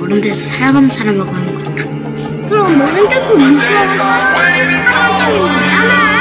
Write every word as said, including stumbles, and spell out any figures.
모든 데서 살아가는 사람하고 하는 것 같아. 그럼 모든 데서 무서워하는 사람이 있잖아.